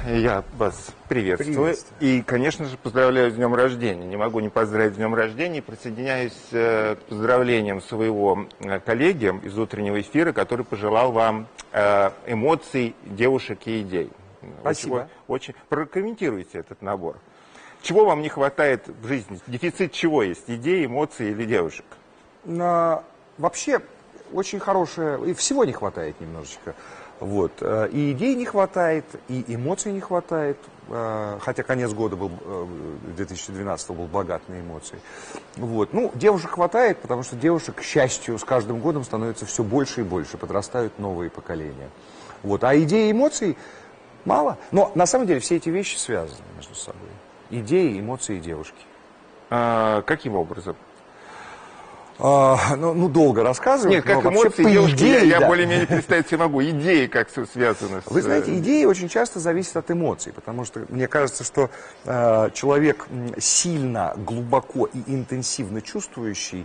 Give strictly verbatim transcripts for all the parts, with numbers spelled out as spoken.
Я вас приветствую. Приветствую. И, конечно же, поздравляю с днем рождения. Не могу не поздравить с днем рождения. Присоединяюсь э, к поздравлениям своего э, коллеги из утреннего эфира, который пожелал вам э, эмоций, девушек и идей. Спасибо. Очень, очень... Прокомментируйте этот набор. Чего вам не хватает в жизни? Дефицит чего есть? Идей, эмоций или девушек? Но, вообще, очень хорошее... И всего не хватает немножечко. Вот. И идей не хватает, и эмоций не хватает. Хотя конец года был, две тысячи двенадцатого был богат на эмоции. Вот. Ну, девушек хватает, потому что девушек, к счастью, с каждым годом становится все больше и больше. Подрастают новые поколения. Вот. А идей и эмоций мало. Но на самом деле все эти вещи связаны между собой. Идеи, эмоции и девушки. А, каким образом? А, ну, ну, долго рассказывать. Нет, как эмоции, девушки, идее, я, да. я более-менее представить себе могу. Идеи как все связаны с... Вы знаете, идеи очень часто зависят от эмоций, потому что мне кажется, что э, человек сильно, глубоко и интенсивно чувствующий,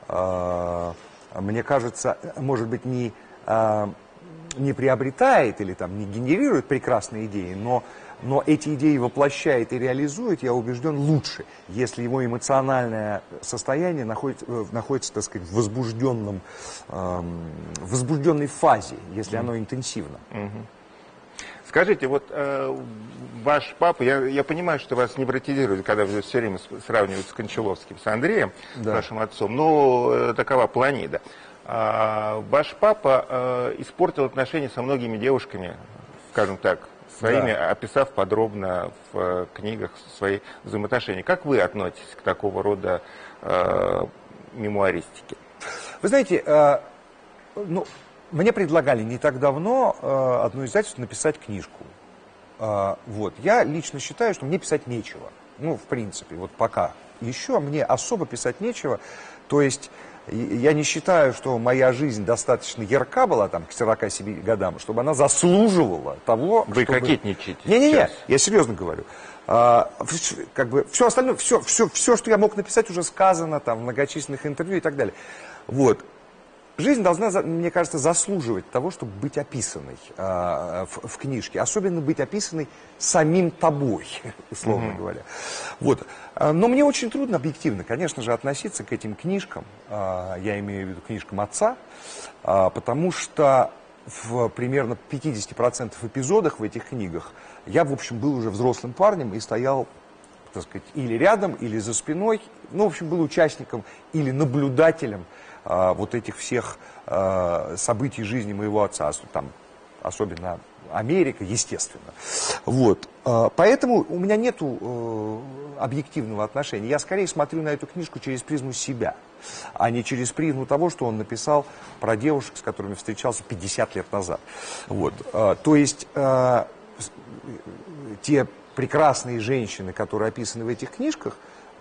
э, мне кажется, может быть, не, э, не приобретает или там, не генерирует прекрасные идеи, но... Но эти идеи воплощает и реализует, я убежден, лучше, если его эмоциональное состояние находится, находится так сказать, в возбужденном, эм, возбужденной фазе, если оно интенсивно. Mm-hmm. Скажите, вот э, ваш папа, я, я понимаю, что вас невротизируют, когда вы все время сравниваете с Кончаловским, с Андреем, да. вашим отцом, но э, такова планида. А, ваш папа э, испортил отношения со многими девушками, скажем так, своими, да. описав подробно в э, книгах свои взаимоотношения. Как вы относитесь к такого рода э, мемуаристике? Вы знаете, э, ну, мне предлагали не так давно э, одно издательство написать книжку. Э, вот. Я лично считаю, что мне писать нечего. Ну, в принципе, вот пока. Еще мне особо писать нечего. То есть... Я не считаю, что моя жизнь достаточно ярка была там, к сорока семи годам, чтобы она заслуживала того, Вы чтобы... кокетничаете. Не-не-не, я серьезно говорю. А, как бы все остальное, все, все, все, что я мог написать, уже сказано там, в многочисленных интервью и так далее. Вот. Жизнь должна, мне кажется, заслуживать того, чтобы быть описанной э, в, в книжке. Особенно быть описанной самим тобой, условно mm-hmm. говоря. Вот. Но мне очень трудно объективно, конечно же, относиться к этим книжкам. Э, я имею в виду книжкам отца. Э, потому что в примерно пятидесяти процентах эпизодах в этих книгах я, в общем, был уже взрослым парнем и стоял, так сказать, или рядом, или за спиной. Ну, в общем, был участником или наблюдателем вот этих всех э, событий жизни моего отца, там, особенно Америка, естественно. Вот. Э, поэтому у меня нету э, объективного отношения. Я скорее смотрю на эту книжку через призму себя, а не через призму того, что он написал про девушек, с которыми встречался пятьдесят лет назад. Вот. Э, то есть э, те прекрасные женщины, которые описаны в этих книжках,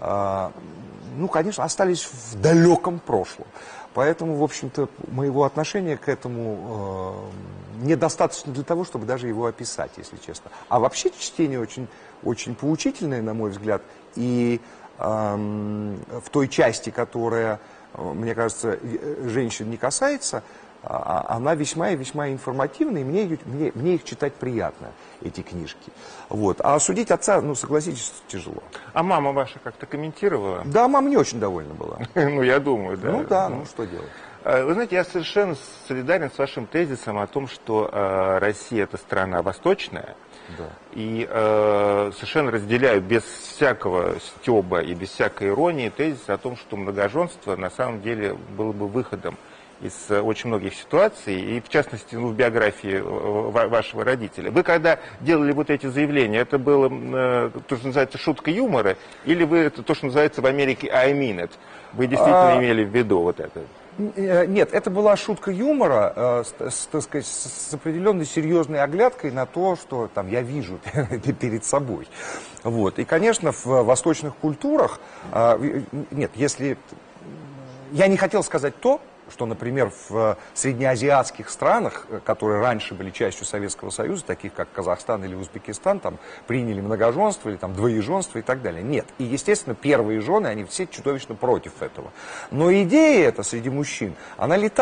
ну, конечно, остались в далеком прошлом. Поэтому, в общем-то, моего отношения к этому э, недостаточно для того, чтобы даже его описать, если честно. А вообще чтение очень, очень поучительное, на мой взгляд, и э, в той части, которая, мне кажется, женщин не касается, она весьма и весьма информативна, и мне, мне, мне их читать приятно, эти книжки. Вот. А судить отца, ну, согласитесь, тяжело. А мама ваша как-то комментировала? Да, мама не очень довольна была. Ну, я думаю, да. Ну, да, ну, что делать. Вы знаете, я совершенно солидарен с вашим тезисом о том, что э, Россия – это страна восточная. Да. И э, совершенно разделяю без всякого стёба и без всякой иронии тезис о том, что многоженство на самом деле было бы выходом из очень многих ситуаций, и в частности, ну, в биографии вашего родителя. Вы когда делали вот эти заявления, это было э, то, что называется шутка юмора, или вы это то, что называется в Америке I mean it? Вы действительно а... имели в виду вот это? Нет, это была шутка юмора, э, с, так сказать, с определенной серьезной оглядкой на то, что там я вижу перед собой. Вот. И, конечно, в восточных культурах, э, нет, если... Я не хотел сказать то, что, например, в среднеазиатских странах, которые раньше были частью Советского Союза, таких как Казахстан или Узбекистан, там приняли многоженство или там двоеженство и так далее. Нет. И, естественно, первые жены, они все чудовищно против этого. Но идея эта среди мужчин, она летает.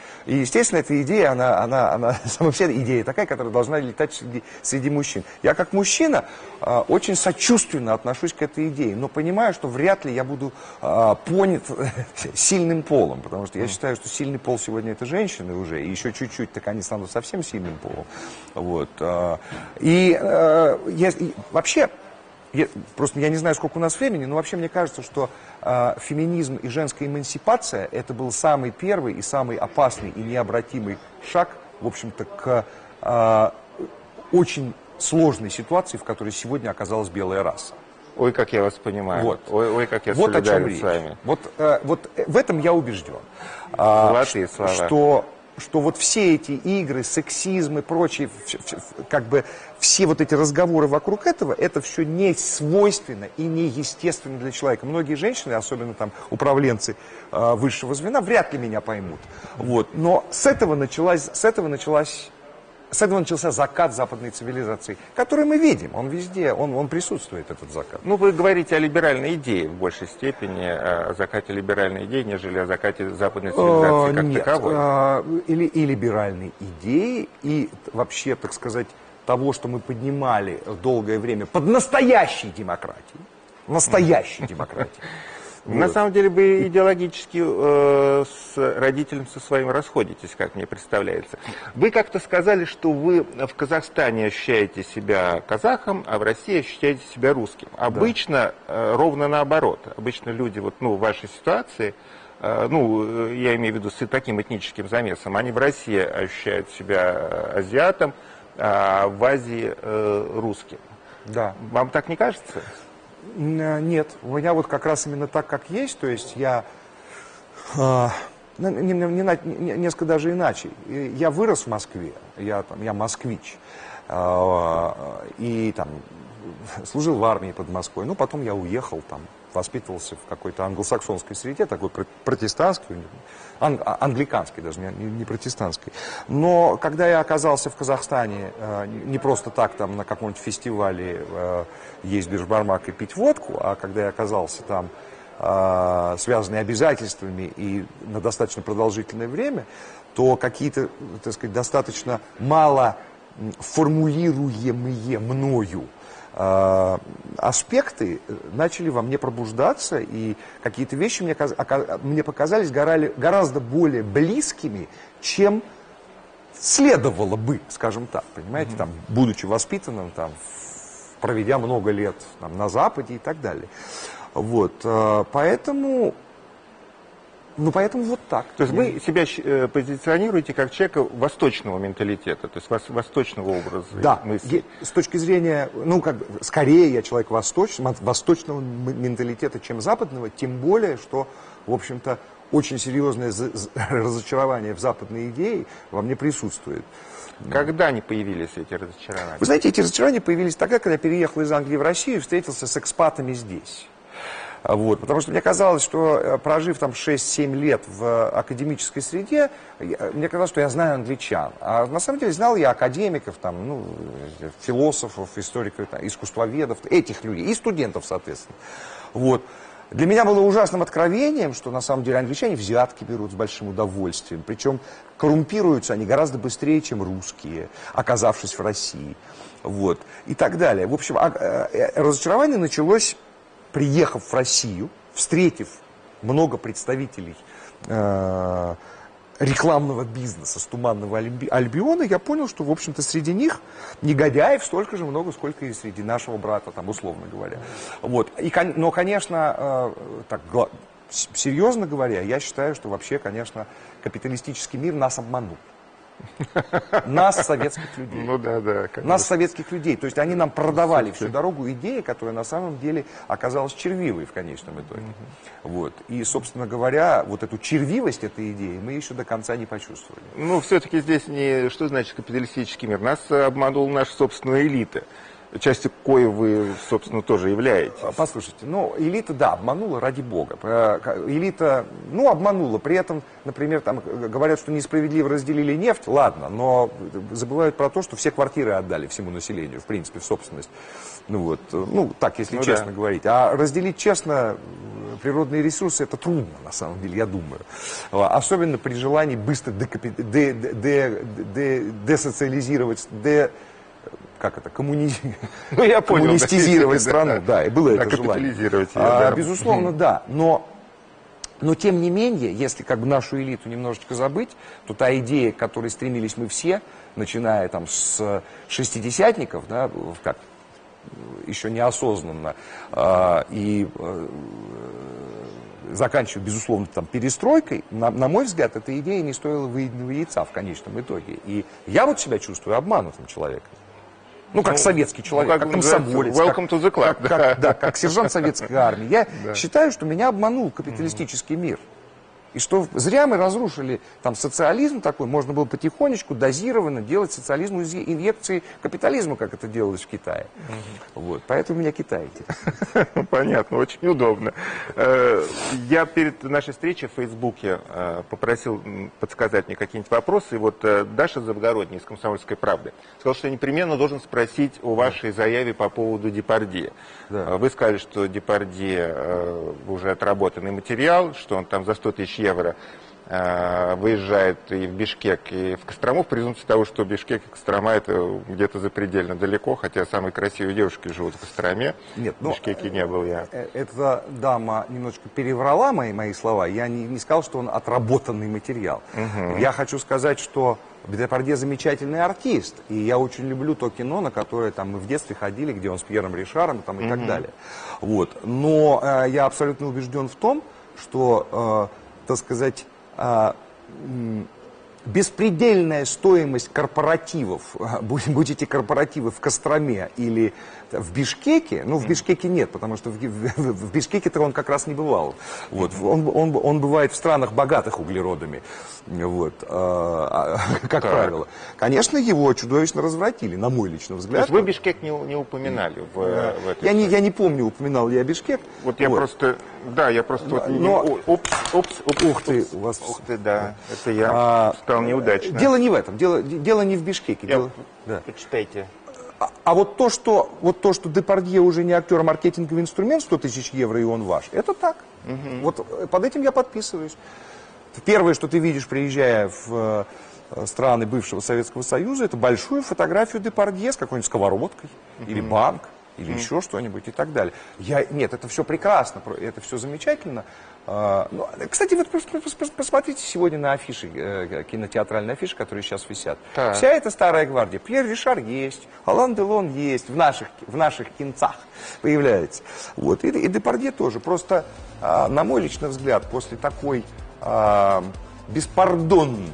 И, естественно, эта идея, она, она, она сама вся идея такая, которая должна летать среди, среди мужчин. Я как мужчина э, очень сочувственно отношусь к этой идее, но понимаю, что вряд ли я буду э, понят сильным полом, потому что я считаю, что сильный пол сегодня это женщины уже, и еще чуть-чуть, так они станут совсем сильным полом. Вот. Э, и, э, я, и вообще... Я, просто я не знаю, сколько у нас времени, но вообще мне кажется, что э, феминизм и женская эмансипация это был самый первый и самый опасный и необратимый шаг, в общем-то, к э, очень сложной ситуации, в которой сегодня оказалась белая раса. Ой, как я вас понимаю. Вот. Ой, ой, как я вот солидарен с вами. Вот, э, вот в этом я убежден. Золотые слова. Что, что вот все эти игры, сексизм и прочие, как бы все вот эти разговоры вокруг этого, это все не свойственно и не естественно для человека. Многие женщины, особенно там управленцы э, высшего звена, вряд ли меня поймут. Вот. Но с этого началась, с этого началась С этого начался закат западной цивилизации, который мы видим, он везде, он, он присутствует, этот закат. Ну, вы говорите о либеральной идее в большей степени, о закате либеральной идеи, нежели о закате западной цивилизации как Нет, таковой. И, и либеральной идеи, и вообще, так сказать, того, что мы поднимали долгое время под настоящей демократией, настоящей демократией. На Вот. самом деле вы идеологически э, с родителем со своим расходитесь, как мне представляется. Вы как-то сказали, что вы в Казахстане ощущаете себя казахом, а в России ощущаете себя русским. Обычно э, ровно наоборот. Обычно люди вот, ну, в вашей ситуации, э, ну, я имею в виду с таким этническим замесом, они в России ощущают себя азиатом, а в Азии э, русским. Да. Вам так не кажется? Нет, у меня вот как раз именно так, как есть, то есть я э, не, не, не, несколько даже иначе. Я вырос в Москве, я, там, я москвич, э, и там служил в армии под Москвой, ну потом я уехал, там, воспитывался в какой-то англосаксонской среде, такой протестантской, ан, англиканской даже, не, не протестантской. Но когда я оказался в Казахстане, э, не просто так там на каком-нибудь фестивале э, есть бешбармак и пить водку, а когда я оказался там, э, связанный обязательствами и на достаточно продолжительное время, то какие-то, так сказать, достаточно мало формулируемые мною аспекты начали во мне пробуждаться, и какие-то вещи мне, мне показались гораздо более близкими, чем следовало бы, скажем так, понимаете, mm-hmm. там, будучи воспитанным, там, проведя много лет там, на Западе и так далее. Вот, поэтому... Ну, поэтому вот так. То есть вы себя э, позиционируете как человека восточного менталитета, то есть вос, восточного образа да, мысли. С точки зрения, ну, как бы, скорее я человек восточного, восточного менталитета, чем западного, тем более, что, в общем-то, очень серьезное разочарование в западной идее во мне присутствует. Когда они появились, эти разочарования? Вы знаете, эти разочарования появились тогда, когда я переехал из Англии в Россию и встретился с экспатами здесь. Вот, потому что мне казалось, что прожив там шесть-семь лет в академической среде, мне казалось, что я знаю англичан. А на самом деле знал я академиков, там, ну, философов, историков, там, искусствоведов, этих людей, и студентов, соответственно. Вот. Для меня было ужасным откровением, что на самом деле англичане взятки берут с большим удовольствием. Причем коррумпируются они гораздо быстрее, чем русские, оказавшись в России. Вот. И так далее. В общем, разочарование началось... Приехав в Россию, встретив много представителей э, рекламного бизнеса с Туманного Альбиона, я понял, что, в общем-то, среди них негодяев столько же много, сколько и среди нашего брата, там, условно говоря. Вот. И, но, конечно, э, так, серьезно говоря, я считаю, что вообще, конечно, капиталистический мир нас обманул. Нас, советских людей. Ну да, да. Конечно. Нас, советских людей. То есть они нам продавали всю дорогу идеи, которая на самом деле оказалась червивой в конечном итоге. Mm-hmm. Вот. И, собственно говоря, вот эту червивость этой идеи мы еще до конца не почувствовали. Ну, все-таки здесь не... Что значит капиталистический мир? Нас обманула наша собственная элита. частью кои вы, собственно, тоже являетесь. Послушайте, ну, элита, да, обманула, ради бога. Элита, ну, обманула. При этом, например, там говорят, что несправедливо разделили нефть, ладно, но забывают про то, что все квартиры отдали всему населению, в принципе, в собственность. Ну, вот, ну, так, если ну, честно да. говорить. А разделить честно природные ресурсы, это трудно, на самом деле, я думаю. Особенно при желании быстро декапи... де... де... де... десоциализировать, де... как это, коммуни... ну, я понял, коммунистизировать да, страну, да, да, и было это желание. Ее, а, да. Безусловно, да, но, но тем не менее, если как бы нашу элиту немножечко забыть, то та идея, к которой стремились мы все, начиная там с шестидесятников, да, как еще неосознанно, э, и э, заканчивая, безусловно, там, перестройкой, на, на мой взгляд, эта идея не стоила выеденного яйца в конечном итоге. И я вот себя чувствую обманутым человеком. Ну, как ну, советский человек, ну, как, как комсомолец, welcome to the club, как, да. Как, да, как сержант советской армии. Я да. считаю, что меня обманул капиталистический мир. И что зря мы разрушили там социализм такой, можно было потихонечку, дозированно делать социализму инъекции капитализма, как это делалось в Китае. Угу. Вот, поэтому меня Китай интересует. Понятно, очень удобно. Я перед нашей встречей в Фейсбуке попросил подсказать мне какие-нибудь вопросы. И вот Даша Завгородняя из «Комсомольской правды» сказала, что я непременно должен спросить о вашей заяве по поводу Депардье. Да. Вы сказали, что Депардье уже отработанный материал, что он там за сто тысяч евро э, выезжает и в Бишкек, и в Кострому, в презумпции того, что Бишкек и Кострома это где-то запредельно далеко, хотя самые красивые девушки живут в Костроме. Нет, в Бишкеке не был я. Эта дама немножко переврала мои, мои слова. Я не, не сказал, что он отработанный материал. Угу. Я хочу сказать, что Депардье замечательный артист, и я очень люблю то кино, на которое там, мы в детстве ходили, где он с Пьером Ришаром там, и угу. так далее. Вот. Но э, я абсолютно убежден в том, что, э, так сказать, э, беспредельная стоимость корпоративов, будь, будь эти корпоративы в Костроме или в Бишкеке, ну в Бишкеке нет, потому что в, в, в Бишкеке-то он как раз не бывал. Вот, он, он, он бывает в странах, богатых углеродами, вот, э, как так. правило. Конечно, его чудовищно развратили, на мой личный взгляд. То есть вы Бишкек не, не упоминали в, да. в этой я, не, я не помню, упоминал ли я Бишкек. Вот я вот. просто, да, я просто... Но, вот, но, опс, опс, опс, ух ты, у вас... Ух ты, да, это я а, стал неудачно. Дело не в этом, дело, дело не в Бишкеке. Я, дело, да. Почитайте. А, а вот то, что, вот то, что Депардье уже не актер, а маркетинговый инструмент, сто тысяч евро, и он ваш, это так. Угу. Вот под этим я подписываюсь. Первое, что ты видишь, приезжая в э, страны бывшего Советского Союза, это большую фотографию Депардье с какой-нибудь сковородкой, угу. или банк, или угу. еще что-нибудь и так далее. Я, нет, это все прекрасно, это все замечательно. Uh, ну, кстати, вот посмотрите сегодня на афиши, э, кинотеатральные афиши, которые сейчас висят. Так. Вся эта старая гвардия. Пьер Ришар есть, Алан Делон есть, в наших, в наших кинцах появляется. Вот. И, и Депардье тоже. Просто, э, на мой личный взгляд, после такой э, беспардонной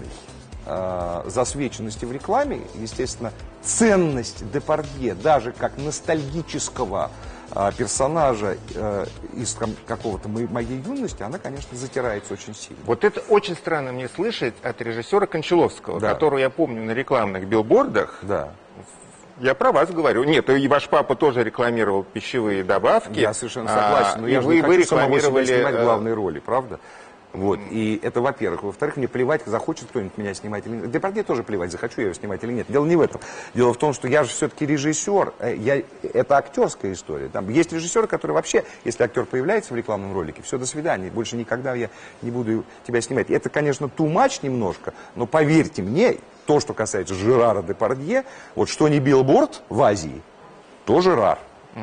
э, засвеченности в рекламе, естественно, ценность Депардье, даже как ностальгического персонажа э, из какого-то моей юности, она, конечно, затирается очень сильно. Вот это очень странно мне слышать от режиссера Кончаловского, да. которого я помню на рекламных билбордах. Да. Я про вас говорю. Нет, и ваш папа тоже рекламировал пищевые добавки. Я совершенно согласен, а, но я же не хочу самого себя снимать главные роли, правда? Вот, и это, во-первых. Во-вторых, мне плевать, захочет кто-нибудь меня снимать или нет. Депардье тоже плевать, захочу я его снимать или нет. Дело не в этом. Дело в том, что я же все-таки режиссер. Я, это актерская история. Там есть режиссеры, которые вообще, если актер появляется в рекламном ролике, все, до свидания. Больше никогда я не буду тебя снимать. Это, конечно, too much немножко, но поверьте мне, то, что касается Жерара Депардье, вот что не билборд в Азии, то Жерар. Угу.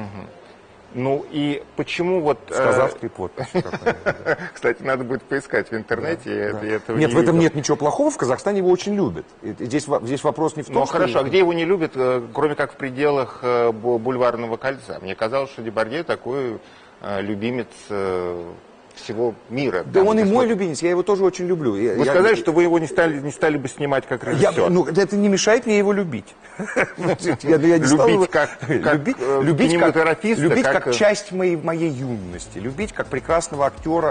Ну и почему вот... Сказавский подпись. Кстати, надо будет поискать в интернете. Да, да. Нет, в этом нет ничего плохого, в Казахстане его очень любят. Здесь, здесь вопрос не в том, ну, что... Ну хорошо, а где его не любят, кроме как в пределах Бульварного кольца? Мне казалось, что Депардье такой любимец всего мира. Да там, он и мой смотрит. любимец, я его тоже очень люблю. Вы я, сказали, я, что вы его не стали, не стали бы снимать как режиссер. Я, ну, это не мешает мне его любить. Любить как кинематографиста. Любить как часть моей юности. Любить как прекрасного актера,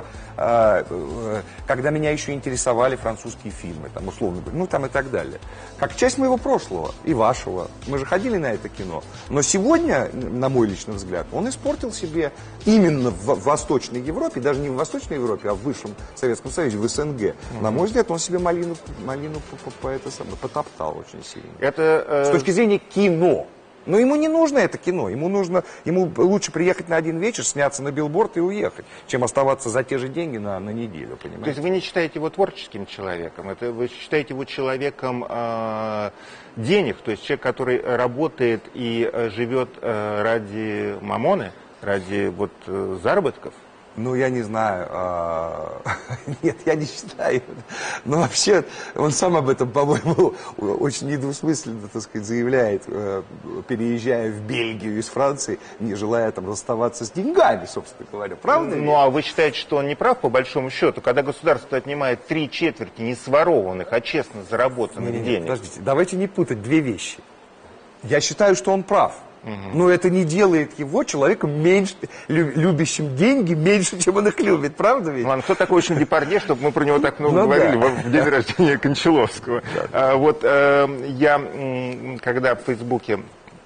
когда меня еще интересовали французские фильмы, там, условно говоря, ну там и так далее. Как часть моего прошлого и вашего. Мы же ходили на это кино. Но сегодня, на мой личный взгляд, он испортил себе именно в Восточной Европе, даже не в Восточной Европе, а в высшем Советском Союзе, в СНГ. Mm-hmm. На мой взгляд, он себе малину, малину по, по, по это самое, потоптал очень сильно. Это, э... С точки зрения кино. Но ему не нужно это кино. Ему нужно, ему лучше приехать на один вечер, сняться на билборд и уехать, чем оставаться за те же деньги на, на неделю, понимаете? То есть вы не считаете его творческим человеком, это вы считаете его человеком э, денег, то есть человек, который работает и э, живет э, ради мамоны, ради вот э, заработков? Ну, я не знаю. А... Нет, я не считаю. Но вообще, он сам об этом, по-моему, очень недвусмысленно, так сказать, заявляет, переезжая в Бельгию из Франции, не желая там расставаться с деньгами, собственно говоря. Правда? Ну, а вы считаете, что он не прав, по большому счету, когда государство отнимает три четверти не сворованных, а честно заработанных не, не, денег? Подождите, давайте не путать две вещи. Я считаю, что он прав. Но это не делает его человеком меньше, любящим деньги меньше, чем он их любит, правда ведь? Ладно, кто такой очень Депардье, чтобы мы про него так много ну, говорили да. в день рождения Кончаловского. Да. А, вот а, я, когда в Фейсбуке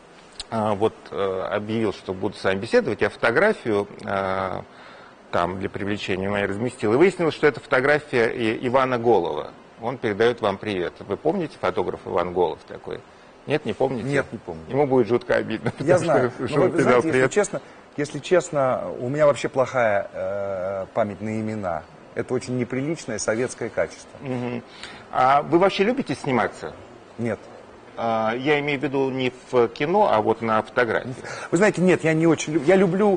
а, вот, а, объявил, что буду с вами беседовать, я фотографию а, там для привлечения внимания разместил, и выяснилось, что это фотография Ивана Голова. Он передает вам привет. Вы помните фотограф Иван Голов такой? Нет, не помните? Нет, не помню. Ему будет жутко обидно. Я знаю. Что, что Но, вы знаете, если честно, если честно, у меня вообще плохая э, память на имена. Это очень неприличное советское качество. Угу. А вы вообще любите сниматься? Нет. А, я имею в виду не в кино, а вот на фотографии. Вы знаете, нет, я не очень люблю. Я люблю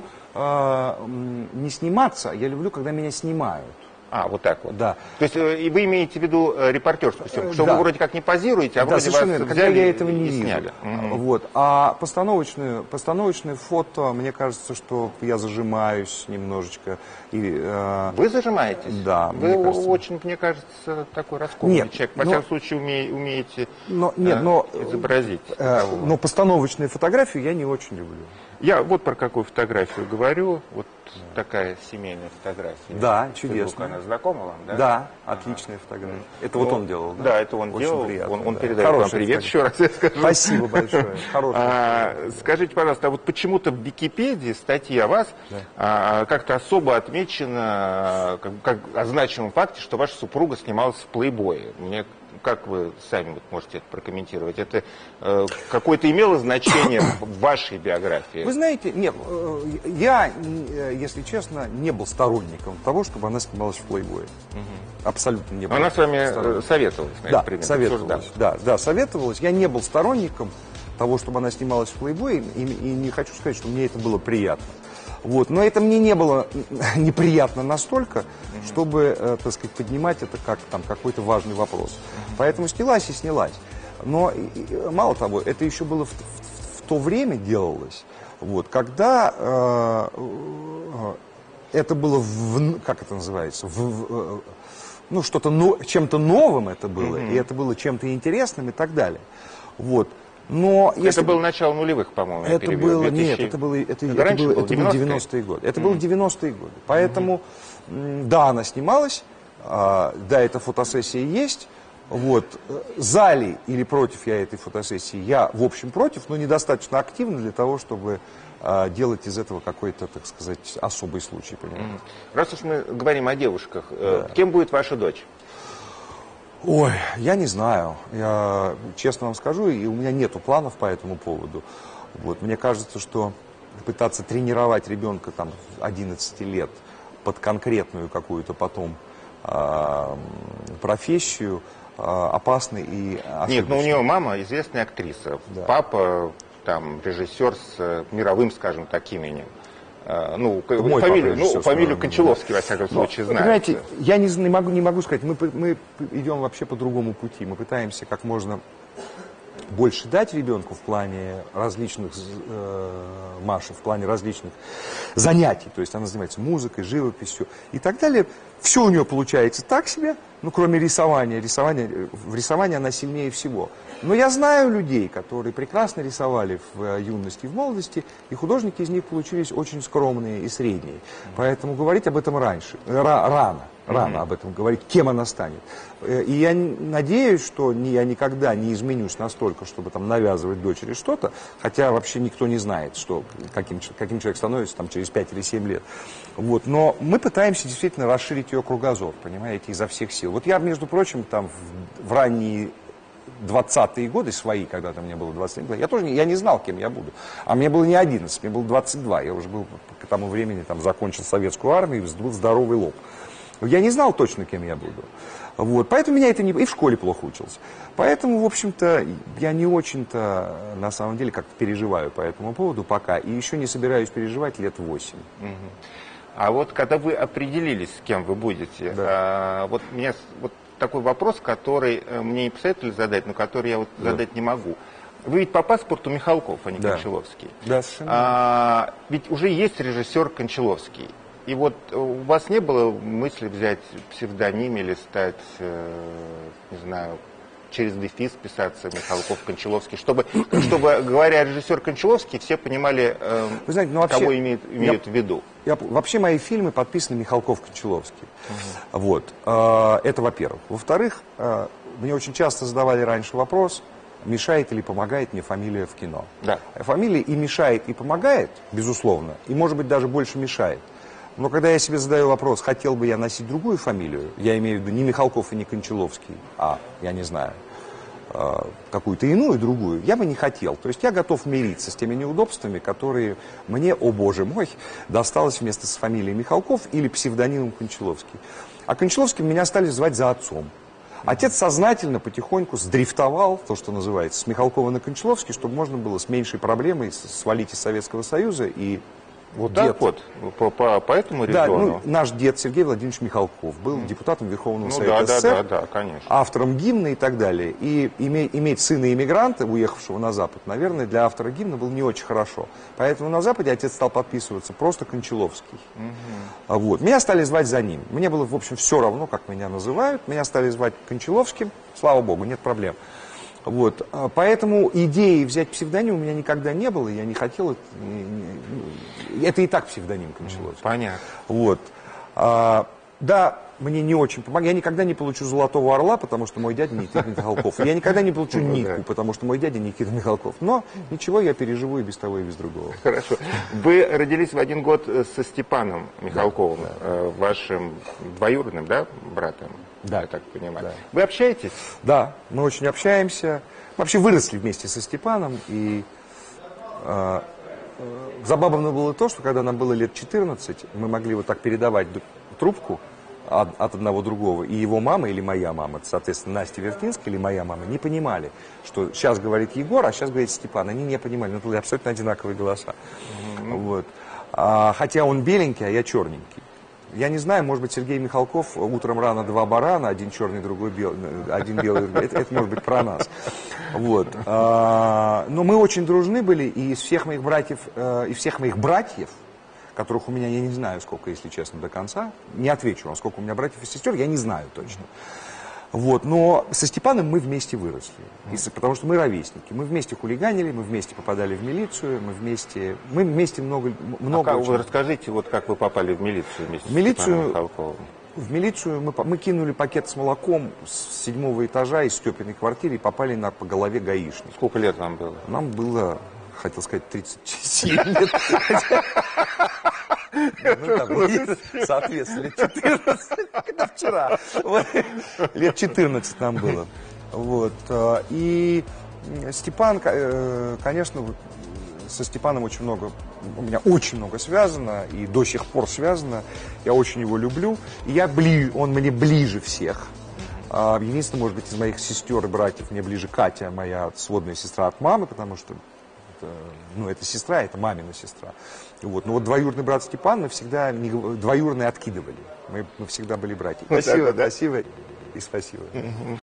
э, не сниматься, я люблю, когда меня снимают. А, вот так вот. Да. То есть и вы имеете в виду репортерскую съемку, что да. вы вроде как не позируете, а да, вроде вас взяли когда я этого не и вижу. сняли. Угу. Вот. А постановочное, постановочное фото, мне кажется, что я зажимаюсь немножечко. И, э... Вы зажимаетесь? Да. Вы мне кажется... очень, мне кажется, такой раскованный нет, человек. Во но... всяком случае, уме... умеете но, нет, э, но... изобразить. Э, но постановочную фотографию я не очень люблю. Я вот про какую фотографию говорю. Вот такая семейная фотография. Да, чудесно. Она знакома вам, да? Да, отличная ага. фотография. Это ну, вот он делал, да? Да, это он очень делал. Приятно, он он да. передает вам привет еще раз, я скажу. Спасибо большое. а, скажите, пожалуйста, а вот почему-то в Википедии статья о вас да. а, как-то особо отмечена, как, как о значимом факте, что ваша супруга снималась в «Плейбое». Мне как вы сами вот можете это прокомментировать? Это э, какое-то имело значение в вашей биографии? Вы знаете, нет, э, я, э, если честно, не был сторонником того, чтобы она снималась в «Плейбое». Угу. Абсолютно не был. Она с вами советовалась, наверное, да, примерно, советовалась, да, да, советовалась. Я не был сторонником того, чтобы она снималась в «Плейбое», и, и не хочу сказать, что мне это было приятно. Вот. Но это мне не было неприятно настолько, mm-hmm. чтобы, э, так сказать, поднимать это как там какой-то важный вопрос. Mm-hmm. Поэтому снялась и снялась. Но и, и, мало того, это еще было в, в, в то время делалось, вот, когда э, э, это было, в, как это называется, в, в, ну, что-то, но, чем-то новым это было, mm-hmm. и это было чем-то интересным и так далее. Вот. Но если... Это было начало нулевых, по-моему. Это было, две тысячи... нет, это было, это, это это было, это было девяностые годы. Это mm-hmm. было девяностые годы. Поэтому, mm-hmm. да, она снималась, а, да, эта фотосессия есть. Вот. За ли или против я этой фотосессии? Я, в общем, против, но недостаточно активно для того, чтобы а, делать из этого какой-то, так сказать, особый случай. Понимаете? Mm-hmm. Раз уж мы говорим о девушках, да. кем будет ваша дочь? Ой, я не знаю. Я честно вам скажу, и у меня нету планов по этому поводу. Вот. Мне кажется, что пытаться тренировать ребенка там одиннадцати лет под конкретную какую-то потом э, профессию э, опасно и ошибочно. Нет, но у нее мама известная актриса, да. Папа там режиссер с мировым, скажем так, именем. Ну, фамилию, ну, фамилию Кончаловский, во всяком случае, знаю. Понимаете, я не, не, могу, не могу сказать, мы, мы идем вообще по другому пути. Мы пытаемся как можно больше дать ребенку в плане различных, э, Маши, в плане различных занятий. То есть она занимается музыкой, живописью и так далее. Все у нее получается так себе, ну, кроме рисования. Рисование, в рисовании она сильнее всего. Но я знаю людей, которые прекрасно рисовали в юности и в молодости, и художники из них получились очень скромные и средние. Поэтому говорить об этом раньше, ра, рано. Рано mm-hmm. об этом говорить, кем она станет. И я надеюсь, что я никогда не изменюсь настолько, чтобы там навязывать дочери что-то, хотя вообще никто не знает, что, каким, каким человек становится там, через пять или семь лет. Вот. Но мы пытаемся действительно расширить ее кругозор, понимаете, изо всех сил. Вот я, между прочим, там в, в ранние двадцатые годы свои, когда там мне было двадцать лет, я тоже не, я не знал, кем я буду. А мне было не одиннадцать, мне было двадцать два. Я уже был к тому времени там, закончил советскую армию, и был здоровый лоб. Я не знал точно, кем я буду. Вот. Поэтому меня это не... И в школе плохо учился. Поэтому, в общем-то, я не очень-то, на самом деле, как-то переживаю по этому поводу пока. И еще не собираюсь переживать лет восемь. Угу. А вот когда вы определились, с кем вы будете, да. а, вот у меня вот такой вопрос, который мне не посоветовали задать, но который я вот да. задать не могу. Вы ведь по паспорту Михалков, а не да. Кончаловский. Да, совершенно. А, ведь уже есть режиссер Кончаловский. И вот у вас не было мысли взять псевдоним или стать, э, не знаю, через дефис писаться Михалков, Кончаловский, чтобы, чтобы говоря режиссер Кончаловский, все понимали, э, Вы знаете, ну, вообще, кого имеют, имеют я, в виду? Я, вообще мои фильмы подписаны Михалков-Кончаловский. Угу. Вот. Э, это во-первых. Во-вторых, э, мне очень часто задавали раньше вопрос, мешает или помогает мне фамилия в кино. Да. Фамилия и мешает, и помогает, безусловно, и может быть даже больше мешает. Но когда я себе задаю вопрос, хотел бы я носить другую фамилию, я имею в виду не Михалков и не Кончаловский, а, я не знаю, какую-то иную, другую, я бы не хотел. То есть я готов мириться с теми неудобствами, которые мне, о боже мой, досталось вместо с фамилией Михалков или псевдонимом Кончаловский. А Кончаловским меня стали звать за отцом. Отец сознательно потихоньку сдрифтовал, то, что называется, с Михалкова на Кончаловский, чтобы можно было с меньшей проблемой свалить из Советского Союза и... Вот дед. так вот, по, по, по этому да, резону. Ну, наш дед Сергей Владимирович Михалков был mm. депутатом Верховного ну, Совета да, СССР, да, да, да, конечно. автором гимна и так далее. И иметь, иметь сына иммигранта, уехавшего на Запад, наверное, для автора гимна было не очень хорошо. Поэтому на Западе отец стал подписываться просто Кончаловский. Mm-hmm. Вот. Меня стали звать за ним. Мне было, в общем, все равно, как меня называют. Меня стали звать Кончаловским. Слава богу, нет проблем. Вот. Поэтому идеи взять псевдоним у меня никогда не было, я не хотел, это, это и так псевдоним Кончаловский. Понятно. Вот. А, да, мне не очень помогает. Я никогда не получу «Золотого орла», потому что мой дядя Никита Михалков. Я никогда не получу Нику, потому что мой дядя Никита Михалков. Но ничего, я переживу и без того, и без другого. Хорошо. Вы родились в один год со Степаном Михалковым, да, да. вашим двоюродным, да, братом? Да. Я так понимаю. Да. Вы общаетесь? Да, мы очень общаемся. Мы вообще выросли вместе со Степаном. И э, э, забавно было то, что когда нам было лет четырнадцать, мы могли вот так передавать трубку от, от одного другого. И его мама или моя мама, соответственно, Настя Вертинская или моя мама, не понимали, что сейчас говорит Егор, а сейчас говорит Степан. Они не понимали, но это были абсолютно одинаковые голоса. Mm-hmm. Вот. а, хотя он беленький, а я черненький. Я не знаю, может быть, Сергей Михалков утром рано два барана, один черный, другой белый, один белый, это, это может быть про нас. Вот. А, но мы очень дружны были, и из всех моих братьев, э, из всех моих братьев, которых у меня, я не знаю, сколько, если честно, до конца, не отвечу вам, сколько у меня братьев и сестер, я не знаю точно. Вот, но со Степаном мы вместе выросли, и, потому что мы ровесники. Мы вместе хулиганили, мы вместе попадали в милицию, мы вместе, мы вместе много... много а как, очень... вы расскажите, вот как вы попали в милицию вместе в милицию, с Степаном Михалковым? В милицию мы, мы кинули пакет с молоком с седьмого этажа из Степиной квартиры и попали на, по голове гаишника. Сколько лет вам было? Нам было, хотел сказать, тридцать семь лет. Ну, там, соответственно, лет четырнадцать, это вчера. Лет четырнадцать нам было. Вот. И Степан, конечно, со Степаном очень много, у меня очень много связано, и до сих пор связано. Я очень его люблю. И я бли, он мне ближе всех. Единственное, может быть, из моих сестер и братьев мне ближе Катя, моя сводная сестра от мамы, потому что ну, это сестра, это мамина сестра. Вот. Но вот двоюродный брат Степан мы всегда двоюродные откидывали. Мы, мы всегда были братья. Спасибо, вот да? Спасибо и спасибо.